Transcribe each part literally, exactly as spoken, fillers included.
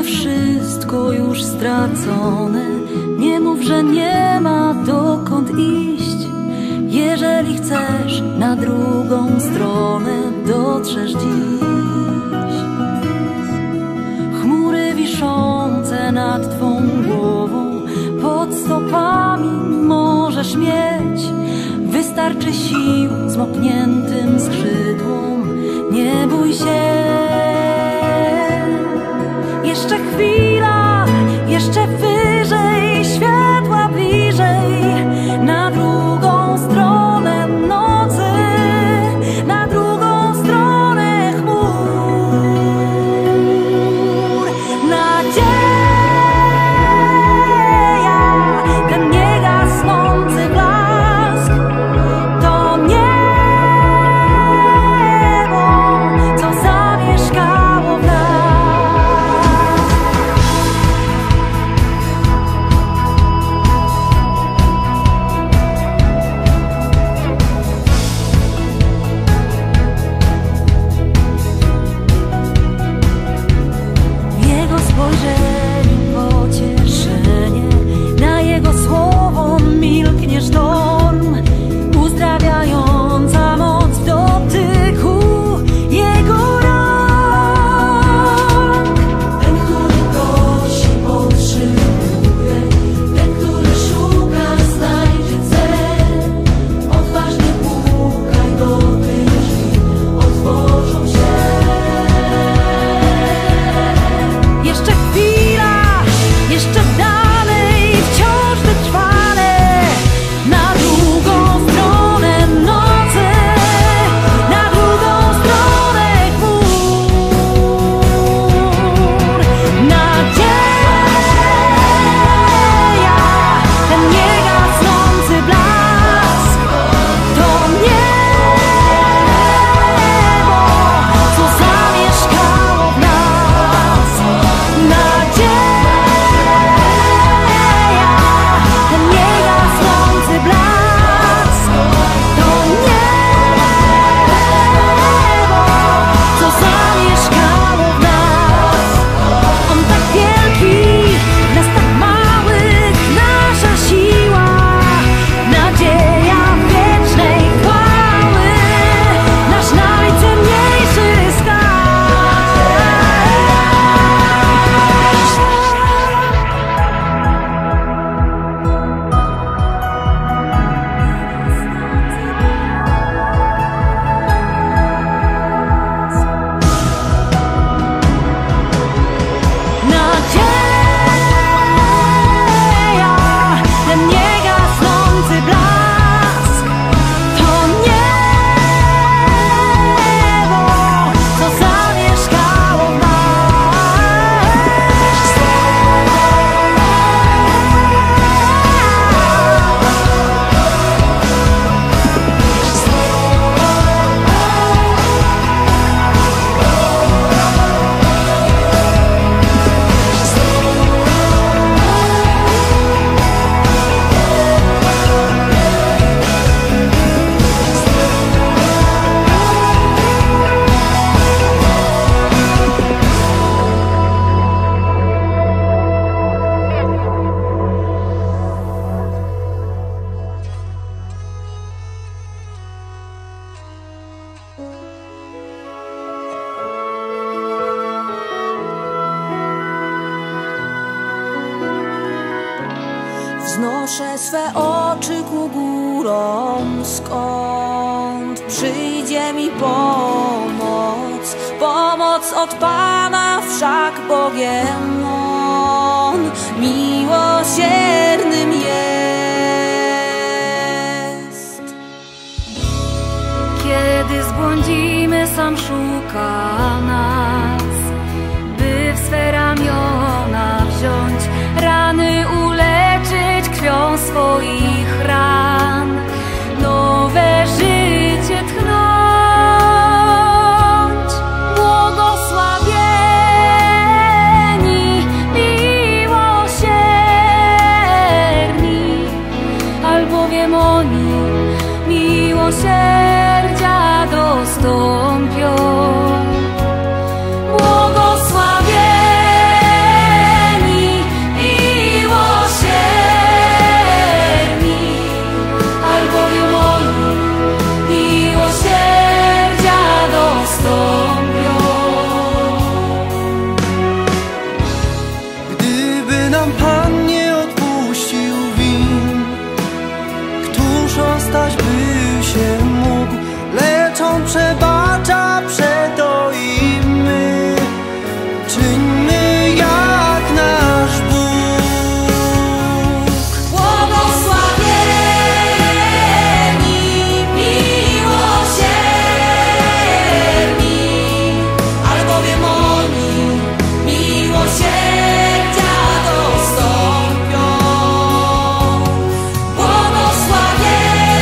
wszystko już stracone. Nie mów, że nie ma dokąd iść. Jeżeli chcesz, na drugą stronę dotrzesz dziś. Chmury wiszące nad twą głową, pod stopami możesz mieć. Wystarczy sił zmokniętym skrzydłom. Nie bój się. Jeszcze chwila, jeszcze wyżej, światła bliżej. Na drugą stronę nocy, na drugą stronę chmur. Nadzieja, ten niegasnący blask, to niebo, co zamieszkało w nas. Spojrzeniu pocieszenie, na Jego słowo milknie sztorm. Uzdrawiająca moc w dotyku Jego rąk. Ten, który prosi, otrzymuje. Ten, który szuka, znajdzie cel. Odważnie pukaj do tych drzwi, otworzą się. Jeszcze chwila, jeszcze dalej, wciąż wytrwale. Na drugą stronę nocy, na drugą stronę chmur. Nadzieja, ten niegasnący blask, to niebo, co zamieszkało w nas. Nadzieja, ten niegasnący blask, to niebo, co zamieszkało w nas. On tak wielki, nas tak małych, nasza siła, nadzieja wiecznej chwały, nasz najcenniejszy Nadzieja, ten niegasnący blask, to niebo, co zamieszkało w nas. Wznoszę swe oczy ku górom, skąd przyjdzie mi pomoc. Pomoc od Pana, wszak Bogiem On miłosiernym jest. Kiedy zbłądzimy, sam szuka nas, by w swe ramiona wziąć, rany uleczyć krwią swoich ran, nowe życie tchnąć. Błogosławieni, miłosierni, albowiem oni miłosierdzia dostąpią. nam Pan nie odpuścił win. Któż ostać by się mógł, lecz On przebacza przeto i my. Czyńmy jak nasz Bóg. Błogosławieni, miłosierni, albowiem oni miłosierdzia dostąpią. Błogosławieni,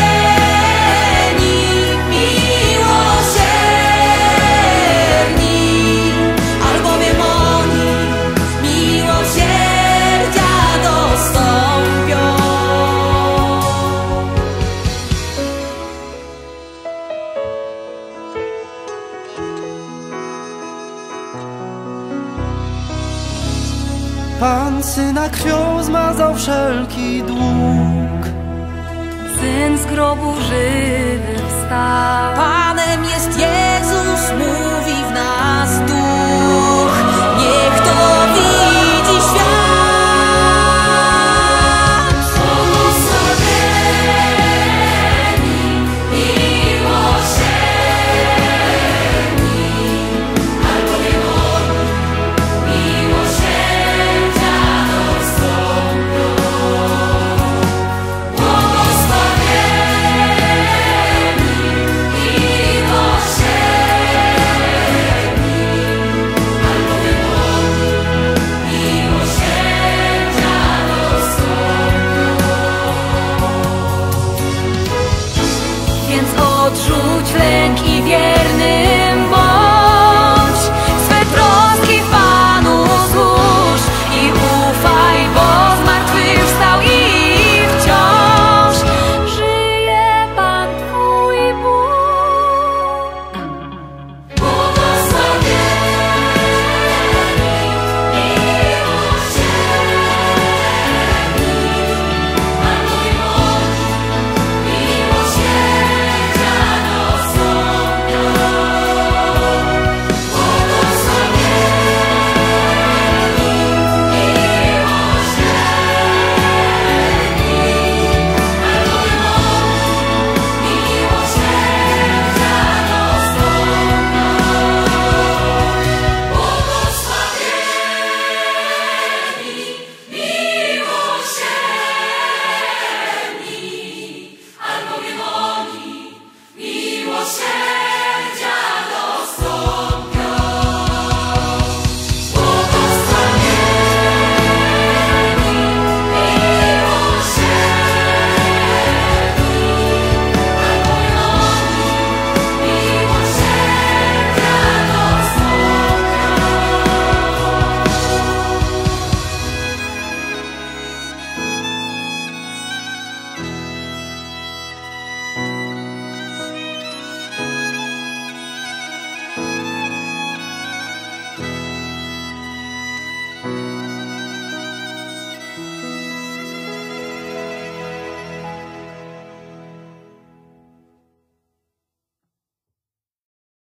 miłosierni, albowiem oni miłosierdzia dostąpią. Pan Syna krwią zmazał wszelki dług. Syn z grobu żywy wstał. Panem jest Jezus mój.